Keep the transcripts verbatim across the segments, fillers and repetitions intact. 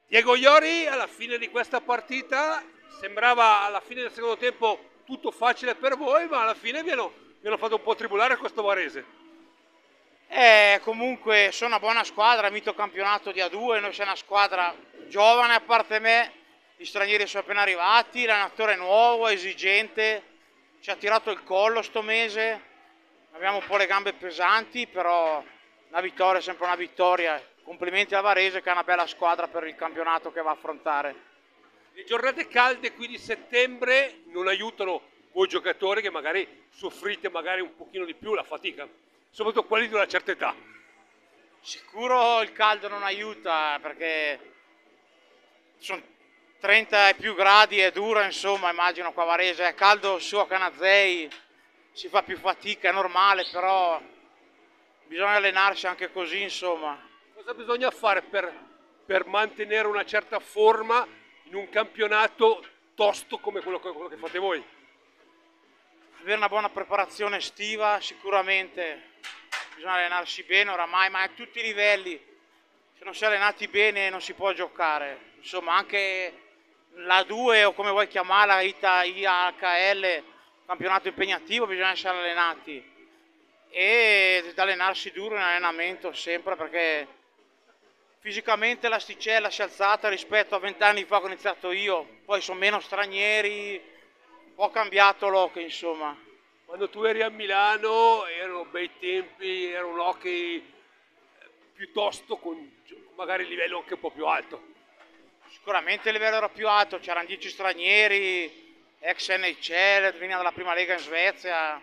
Diego Iori alla fine di questa partita sembrava alla fine del secondo tempo tutto facile per voi, ma alla fine vi hanno, vi hanno fatto un po' tribulare questo Varese. Eh, comunque sono una buona squadra, ha vinto il campionato di A due, noi siamo una squadra giovane a parte me, gli stranieri sono appena arrivati, l'allenatore è nuovo, esigente, ci ha tirato il collo sto mese, abbiamo un po' le gambe pesanti, però una vittoria è sempre una vittoria. Complimenti al Varese che è una bella squadra per il campionato che va a affrontare. Le giornate calde qui di settembre non aiutano voi giocatori che magari soffrite magari un pochino di più la fatica, soprattutto quelli di una certa età. Sicuro il caldo non aiuta perché sono trenta e più gradi, è dura, insomma, immagino qua a Varese, è caldo su a Canazei, si fa più fatica, è normale, però bisogna allenarsi anche così, insomma. Cosa bisogna fare per, per mantenere una certa forma in un campionato tosto come quello, quello che fate voi? Avere una buona preparazione estiva, sicuramente bisogna allenarsi bene oramai, ma a tutti i livelli. Se non si è allenati bene non si può giocare. Insomma, anche la due o come vuoi chiamarla, I A H L, campionato impegnativo, bisogna essere allenati e allenarsi duro in allenamento sempre perché fisicamente l'asticella si è alzata rispetto a vent'anni fa che ho iniziato io, poi sono meno stranieri, un po' cambiato l'hockey insomma. Quando tu eri a Milano erano bei tempi, era un hockey piuttosto con magari il livello anche un po' più alto. Sicuramente il livello era più alto, c'erano dieci stranieri, ex N H L, veniva dalla prima lega in Svezia.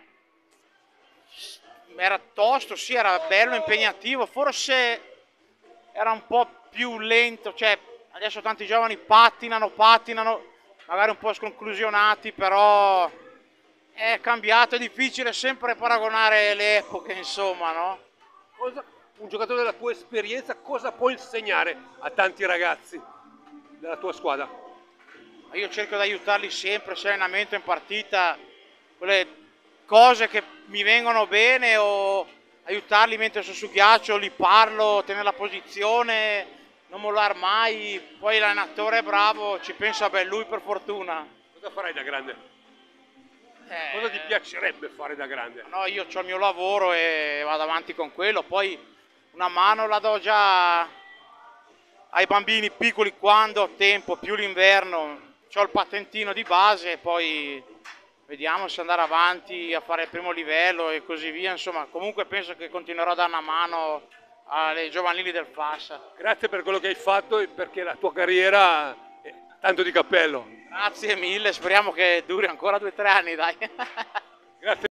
Era tosto, sì, era bello, impegnativo, forse era un po' più lento, cioè adesso tanti giovani pattinano, pattinano, magari un po' sconclusionati, però è cambiato, è difficile sempre paragonare le epoche, insomma, no? Cosa, un giocatore della tua esperienza cosa può insegnare a tanti ragazzi della tua squadra? Io cerco di aiutarli sempre, sia in allenamento, in partita, quelle cose che mi vengono bene o aiutarli mentre sono su ghiaccio, li parlo, tenere la posizione, non mollare mai, poi l'allenatore è bravo, ci pensa bene lui per fortuna. Cosa farai da grande? Eh, Cosa ti piacerebbe fare da grande? no, io ho il mio lavoro e vado avanti con quello, poi una mano la do già ai bambini piccoli quando ho tempo, più l'inverno, ho il patentino di base e poi vediamo se andare avanti a fare il primo livello e così via, insomma comunque penso che continuerò a dare una mano alle giovanili del Fassa. Grazie per quello che hai fatto e perché la tua carriera è tanto di cappello. Grazie mille, speriamo che duri ancora due o tre anni, dai. Grazie.